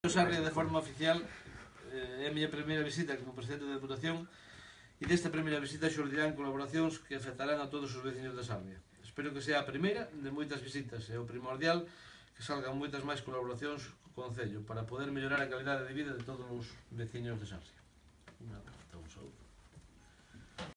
Sarria de forma oficial é a miña primeira visita como presidente da Deputación e desta primeira visita xurdirán colaboracións que afectarán a todos os veciños de Sarria. Espero que sea a primeira de moitas visitas e o primordial que salgan moitas máis colaboracións co Concello para poder mellorar a calidade de vida de todos os veciños de Sarria. Un abrazo, un saúdo.